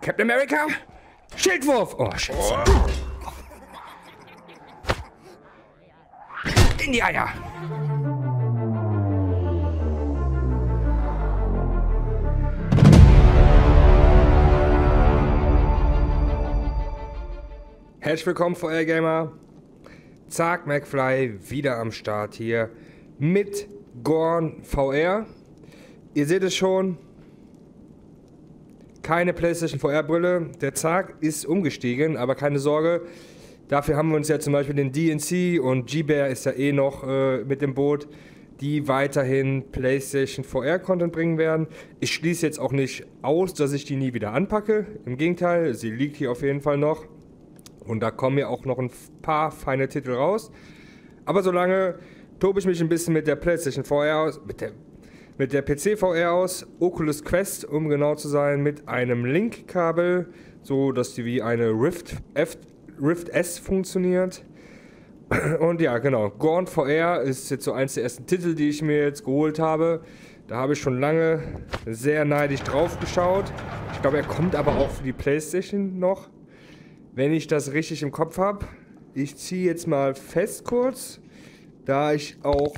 Captain America? Schildwurf! Oh, Scheiße. In die Eier! Herzlich willkommen, VR-Gamer. Zack, McFly wieder am Start hier mit Gorn VR. Ihr seht es schon, keine PlayStation VR-Brille. Der Zack ist umgestiegen, aber keine Sorge. Dafür haben wir uns ja zum Beispiel den DNC und G-Bear ist ja eh noch mit dem Boot, die weiterhin PlayStation VR-Content bringen werden. Ich schließe jetzt auch nicht aus, dass ich die nie wieder anpacke. Im Gegenteil, sie liegt hier auf jeden Fall noch. Und da kommen ja auch noch ein paar feine Titel raus. Aber solange tobe ich mich ein bisschen mit der PlayStation VR aus, mit der PC VR aus, Oculus Quest, um genau zu sein, mit einem Link-Kabel, so dass die wie eine Rift S funktioniert. Und ja, genau, Gorn VR ist jetzt so eins der ersten Titel, die ich mir jetzt geholt habe. Da habe ich schon lange sehr neidisch drauf geschaut. Ich glaube, er kommt aber auch für die PlayStation noch. Wenn ich das richtig im Kopf habe, ich ziehe jetzt mal fest kurz, da ich auch,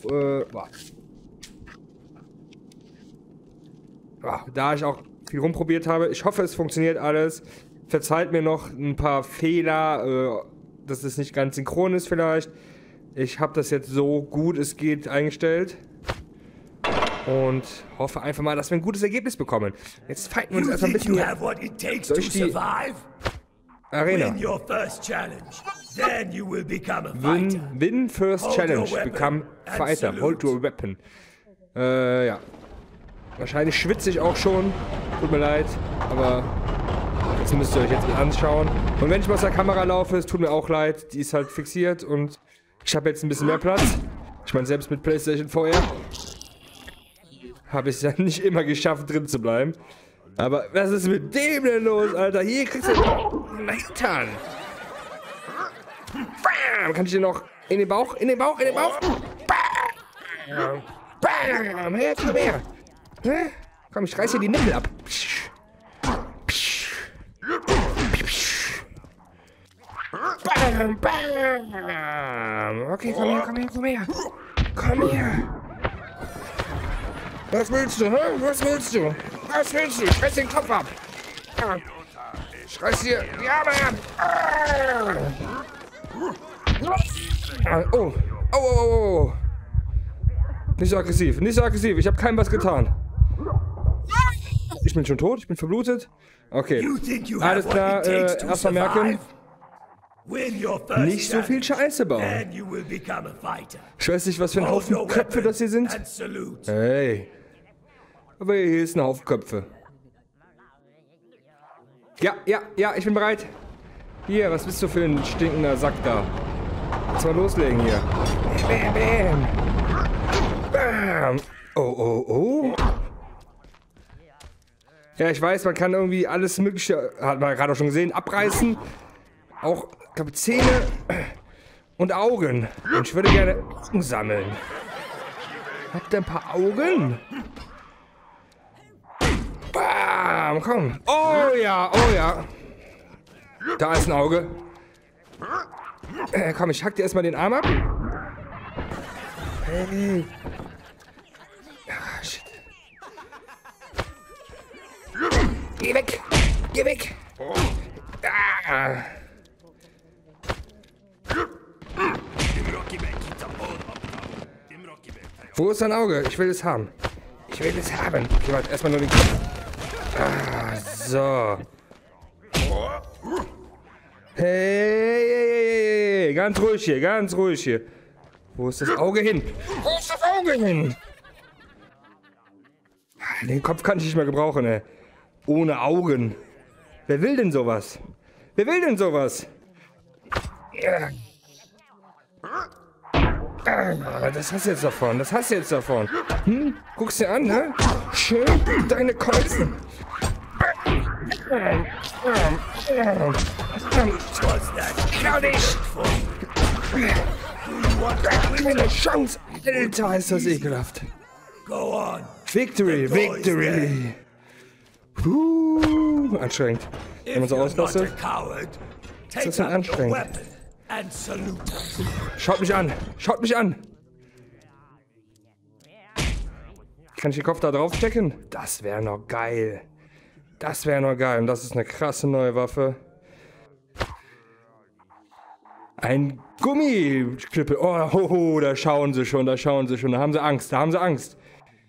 viel rumprobiert habe. Ich hoffe, es funktioniert alles. Verzeiht mir noch ein paar Fehler, dass es nicht ganz synchron ist vielleicht. Ich habe das jetzt so gut es geht eingestellt und hoffe einfach mal, dass wir ein gutes Ergebnis bekommen. Jetzt fighten wir uns erstmal ein bisschen durch die Arena. Win first challenge, become fighter, hold your weapon. Ja. Wahrscheinlich schwitze ich auch schon. Tut mir leid, aber das müsst ihr euch jetzt anschauen. Und wenn ich mal aus der Kamera laufe, es tut mir auch leid, die ist halt fixiert und ich habe jetzt ein bisschen mehr Platz. Ich meine, selbst mit PlayStation VR habe ich es ja nicht immer geschafft, drin zu bleiben. Aber was ist mit dem denn los, Alter? Hier kriegst du einen Hintern. Bam! Kann ich dir noch in den Bauch? In den Bauch? In den Bauch? Bam! Bam! Her, komm her! Hä? Komm, ich reiß dir die Nippel ab. Bam! Bam! Okay, komm her, komm her, komm her! Komm her! Was willst du, hä? Was willst du? Was willst du? Ich reiß den Kopf ab! Ich reiß dir die Arme ab! Oh! Oh, oh, oh, oh! Nicht so aggressiv, nicht so aggressiv. Ich habe keinem was getan. Ich bin schon tot, ich bin verblutet. Okay, alles klar, erstmal merken. Nicht so viel Scheiße bauen. Ich weiß nicht, was für ein Haufen Köpfe das hier sind. Hey. Aber hier ist ein Haufen Köpfe. Ja, ja, ja, ich bin bereit. Hier, was bist du für ein stinkender Sack da? Lass mal loslegen hier. Bam, bam. Bam. Oh, oh, oh. Ja, ich weiß, man kann irgendwie alles Mögliche, hat man gerade auch schon gesehen, abreißen. Auch, ich glaube, Zähne und Augen. Und ich würde gerne Augen sammeln. Habt ihr ein paar Augen? Bam, komm. Oh ja, oh ja. Da ist ein Auge. Komm, ich hack dir erstmal den Arm ab. Hey. Ah, shit. Geh weg! Geh weg! Ah. Wo ist dein Auge? Ich will es haben. Ich will es haben. Okay, warte, erstmal nur den Kopf. Ah, so. Hey, hey, hey, hey, ganz ruhig hier, ganz ruhig hier. Wo ist das Auge hin? Wo ist das Auge hin? Den Kopf kann ich nicht mehr gebrauchen, ey. Ohne Augen. Wer will denn sowas? Wer will denn sowas? Ja. Das hast du jetzt davon, das hast du jetzt davon. Hm? Guckst dir an, ne? Schön deine Kreuzen. Klau dich! Keine Chance! Alter, ist das ekelhaft. Victory, Victory! Anstrengend. wenn man so ausrüstet. Das ist anstrengend. Schaut mich an! Schaut mich an! Kann ich den Kopf da drauf checken? Das wäre noch geil. Das wäre noch geil. Und das ist eine krasse neue Waffe. Ein Gummiknüppel. Oh, ho, ho, da schauen sie schon, da schauen sie schon. Da haben sie Angst, da haben sie Angst.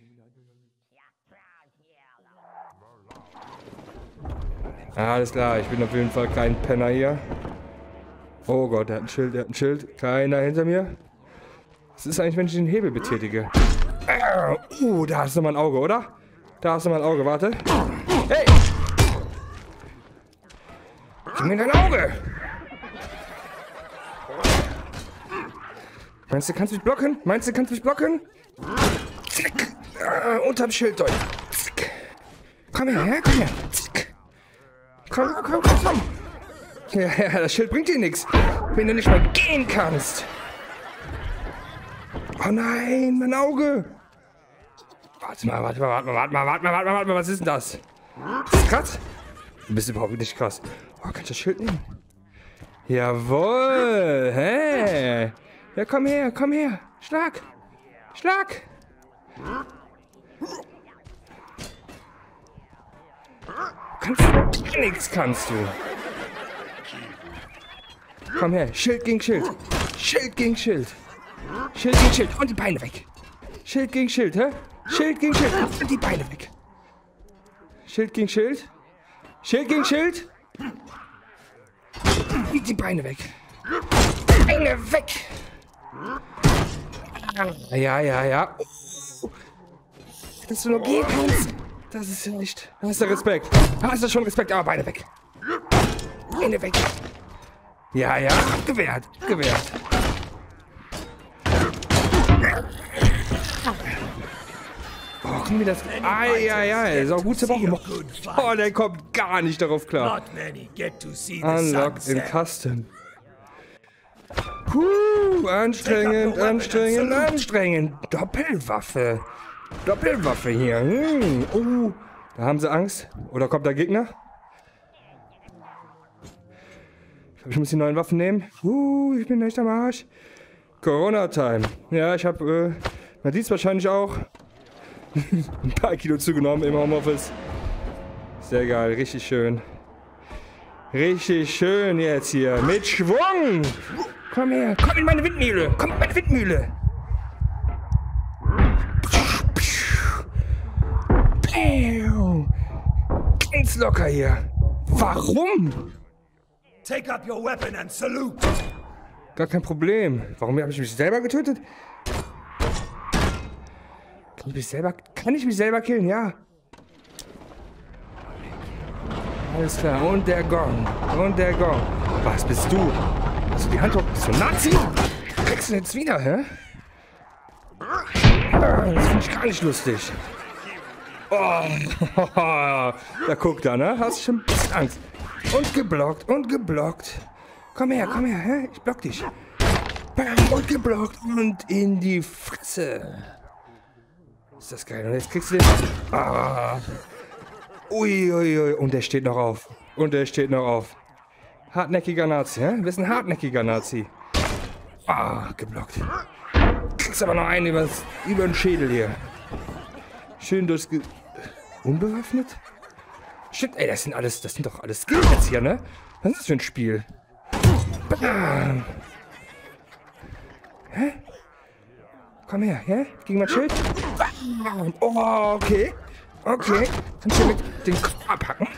Alles klar, ich bin auf jeden Fall kein Penner hier. Oh Gott, der hat ein Schild, der hat ein Schild. Keiner hinter mir. Was ist eigentlich, wenn ich den Hebel betätige? Da ist nochmal ein Auge, oder? Da ist nochmal ein Auge, warte. Hey! Gib mir dein Auge! Meinst du, kannst du mich blocken? Meinst du, kannst du mich blocken? Zick! Unterm Schild durch. Zick! Komm her, komm her! Zick! Komm, komm, komm, komm! Ja, das Schild bringt dir nichts, wenn du nicht mal gehen kannst. Oh nein, mein Auge! Warte mal, was ist denn das? Ist das krass? Du bist überhaupt nicht krass. Oh, kann ich das Schild nehmen? Jawohl! Hä? Ja, komm her! Schlag! Schlag! Kannst nichts kannst du! Komm her, Schild gegen Schild! Schild gegen Schild! Schild gegen Schild und die Beine weg! Schild gegen Schild, hä? Schild gegen Schild und die Beine weg! Schild gegen Schild! Schild gegen Schild! Und die Beine weg! Beine weg! Ja. Dass du noch gehen kannst, das ist ja nicht. Da hast du Respekt. Da hast du schon Respekt, aber Beine weg. Beine weg. Ja, abgewehrt. Oh, guck mir das. Ist auch gut zerbrochen. Oh, der kommt gar nicht darauf klar. Unlocked in Custom. Anstrengend. Doppelwaffe hier. Da haben sie Angst. Oder kommt der Gegner? Ich glaube, ich muss die neuen Waffen nehmen. Ich bin echt am Arsch. Corona-Time. Ja, ich habe, man sieht es wahrscheinlich auch, ein paar Kilo zugenommen im Homeoffice. Sehr geil, richtig schön. Richtig schön jetzt hier. Mit Schwung! Komm her, komm in meine Windmühle! Ganz locker hier. Warum? Take up your weapon and salute. Gar kein Problem. Warum habe ich mich selber getötet? Kann ich mich selber killen? Ja. Alles klar. Und der Gong. Was bist du? Hast du die Hand hoch? Bist du ein Nazi? Kriegst du jetzt wieder, hä? Das finde ich gar nicht lustig. Oh, da guckt er, ne? Hast du schon ein bisschen Angst. Und geblockt. Komm her, hä? Ich block dich. Bam, und geblockt und in die Fresse. Ist das geil. Und jetzt kriegst du den... Ui. Und der steht noch auf. Hartnäckiger Nazi, hä? Du bist ein hartnäckiger Nazi. Geblockt. Kriegst aber noch einen über den Schädel hier. Schön durchs... Unbewaffnet? Shit, ey, das sind doch alles Skills jetzt hier, ne? Was ist das für ein Spiel? Bam. Hä? Komm her, hä? Gegen mein Schild? Bam. Oh, okay. Kannst du mit den Kopf abhacken?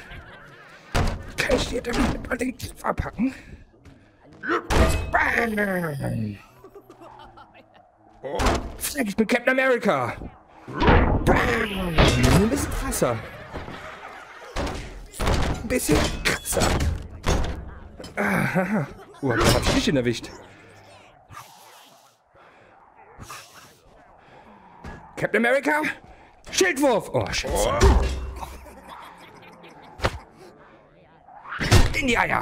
Bam. Oh, ich bin Captain America. Bam. Ein bisschen krasser. Haha. Da hab ich dich ihn erwischt. Captain America? Schildwurf! Oh, Scheiße. In die Eier!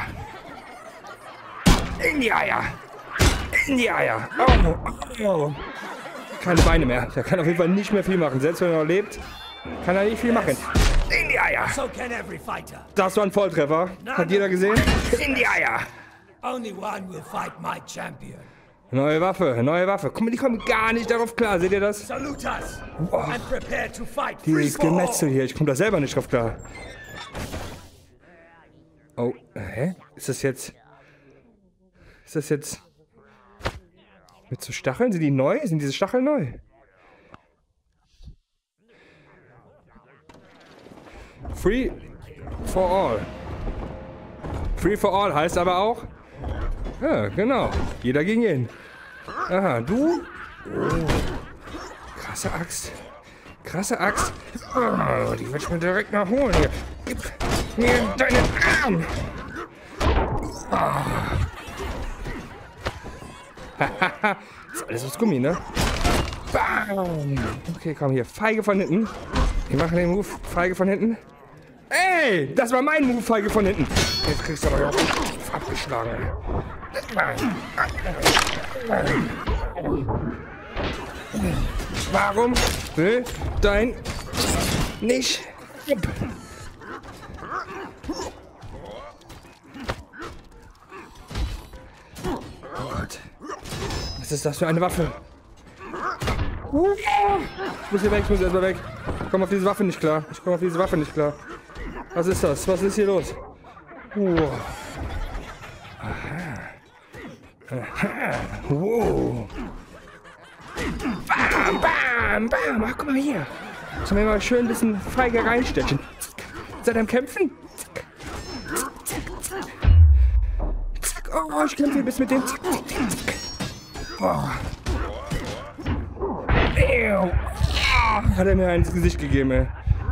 Oh. Keine Beine mehr. Der kann auf jeden Fall nicht mehr viel machen. Selbst wenn er noch lebt, kann er nicht viel machen. In die Eier. So can every fighter. Das war ein Volltreffer. Hat jeder gesehen? In die Eier. Only one will fight my champion. Neue Waffe, neue Waffe. Guck mal, die kommen gar nicht darauf klar. Seht ihr das? Salute us and prepare to fight free Dieses for all. Gemetzel hier. Ich komme da selber nicht drauf klar. Oh, hä? Ist das jetzt... Mit so Stacheln? Sind die neu? Sind diese Stacheln neu? Free for all. Free for all heißt aber auch... Ja, genau. Jeder gegen jeden. Aha, du? Oh. Krasse Axt. Krasse Axt. Oh, die wird mir direkt noch holen hier. Gib mir deinen Arm. Hahaha. Ist alles aus Gummi, ne? Bam. Okay, komm hier. Feige von hinten. Wir machen den Move. Feige von hinten. Ey, das war mein Move, Feige von hinten. Jetzt kriegst du aber auch abgeschlagen. Warum will dein nicht? Oh Gott. Was ist das für eine Waffe? Ich muss hier weg, ich muss erstmal weg. Ich komme auf diese Waffe nicht klar. Was ist das? Was ist hier los? Aha. Wow. Bam, bam, bam. Ach, guck mal hier. Sollen wir mal schön ein bisschen feige reinstechen. Seid ihr am Kämpfen? Zack. Zack, zack, zack. Oh, ich kämpfe ein bisschen mit dem. Zack, zack, zack. Oh. Ew. Hat er mir ins Gesicht gegeben, ey.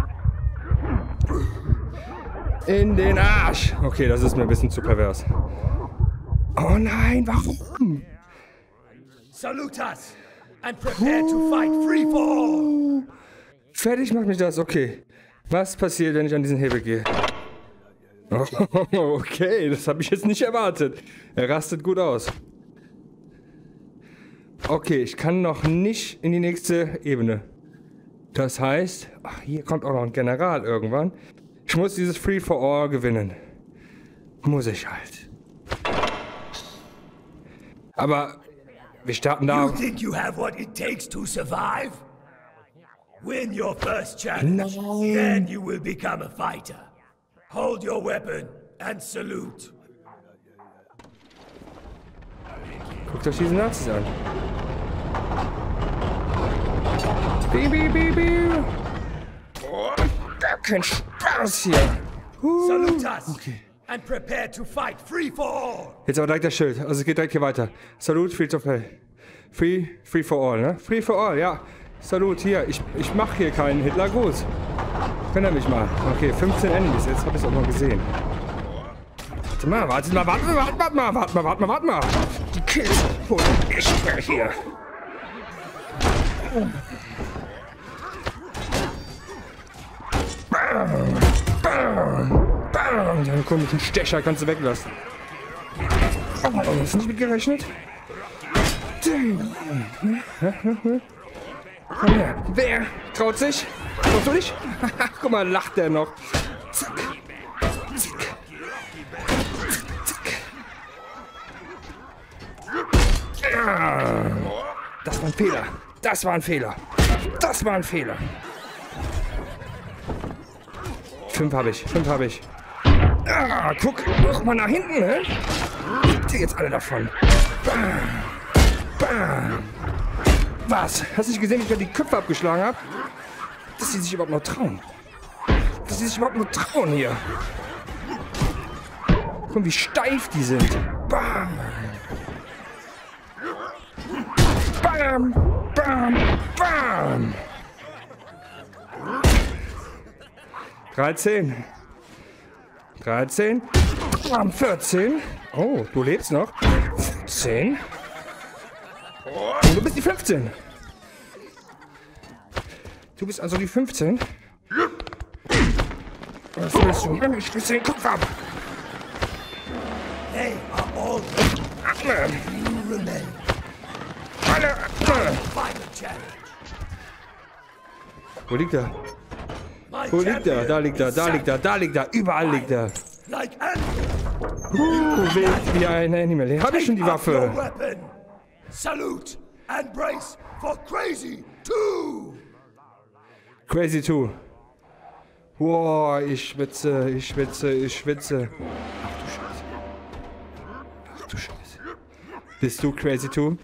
In den Arsch. Okay, das ist mir ein bisschen zu pervers. Oh nein, warum? Salute us and prepare to fight free for all. Fertig macht mich das, okay. Was passiert, wenn ich an diesen Hebel gehe? Oh, okay, das habe ich jetzt nicht erwartet. Er rastet gut aus. Okay, ich kann noch nicht in die nächste Ebene. Das heißt, ach, hier kommt auch noch ein General irgendwann. Ich muss dieses Free for All gewinnen. Muss ich halt. Aber wir starten da. You think you have what it takes to survive? Win your first challenge, then you will become a fighter. Hold your weapon and salute. Guckt euch diese Nazis an. Bi. Oh, gar kein Spaß hier. Salute us and prepare to fight free for all. Jetzt aber direkt das Schild. Also es geht direkt hier weiter. Salute, free to play. Free for all, ne? Free for all, ja. Salut, hier. Ich mach hier keinen Hitlergruß. Könnt ihr mich mal. Okay, 15 Enemies. Jetzt hab ich es auch mal gesehen. Warte mal. Die Kills hol ich mir hier. Bam. Den komischen Stecher kannst du weglassen. Oh, hast du nicht mitgerechnet? Komm her. Wer traut sich? Traust du dich? Guck mal, lacht der noch. Zack. Das war ein Fehler. 5 habe ich. Guck mal nach hinten, ne? Habt ihr jetzt alle davon? Bam. Was? Hast du nicht gesehen, wie ich da die Köpfe abgeschlagen habe? Dass sie sich überhaupt noch trauen. Hier. Guck mal, wie steif die sind. Bam. 13. 14. Oh, du lebst noch. 15. Du bist die 15. Du bist also die 15. Was willst du? Ich schließe den Kopf ab. They are all you remain. Wo liegt er? Wo liegt er? Da liegt er, da liegt er, da liegt er. Überall liegt er. Like an Wild wie ein Animal. Hab ich schon die Waffe. weapon. Salute and brace for Crazy 2. Crazy 2. Boah, ich schwitze, ich schwitze, ich schwitze. Ach du Scheiße. Ach du Scheiße. Bist du Crazy 2?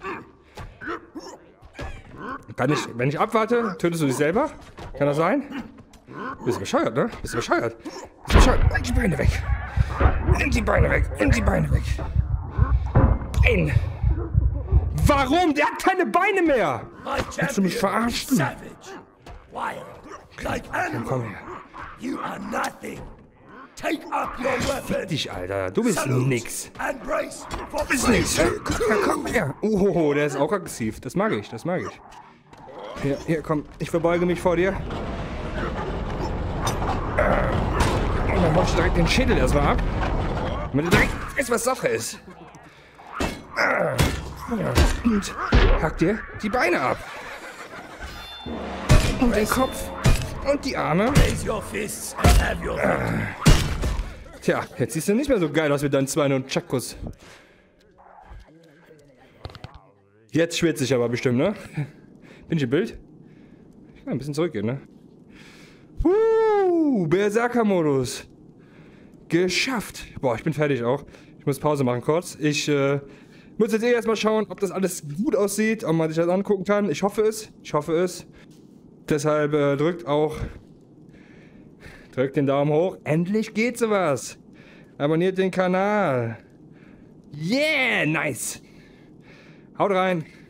Kann ich, wenn ich abwarte, tötest du dich selber? Kann das sein? Bist du bescheuert, ne? Bist du bescheuert? Bist du bescheuert? Nimm die Beine weg. Nimm die Beine weg. Nimm die Beine weg. Nein. Warum? Der hat keine Beine mehr. Willst du mich verarschen? Savage. Wild. Like animal. Komm her. You are nothing. Take up your weapon. Dich, Alter. Du bist Salute nix. and brace for Ist nix. Komm her. Oh, der ist auch aggressiv. Das mag ich, das mag ich. Hier, komm. Ich verbeuge mich vor dir. Und dann mach ich direkt den Schädel erstmal ab. Damit du direkt weißt, was Sache ist. Und hack dir die Beine ab. Und den Kopf. Und die Arme. raise your fists and have your fun. Tja, jetzt siehst du nicht mehr so geil aus mit deinen 200 Chakos. Jetzt schwitze ich aber bestimmt, ne? Bin ich im Bild? Ich kann ein bisschen zurückgehen, ne? Berserker-Modus. Geschafft. Boah, ich bin fertig auch. Ich muss Pause machen kurz. Ich muss jetzt erstmal schauen, ob das alles gut aussieht, ob man sich das angucken kann. Ich hoffe es. Ich hoffe es. Deshalb drückt den Daumen hoch. Endlich geht sowas. Abonniert den Kanal. Yeah, nice. Haut rein.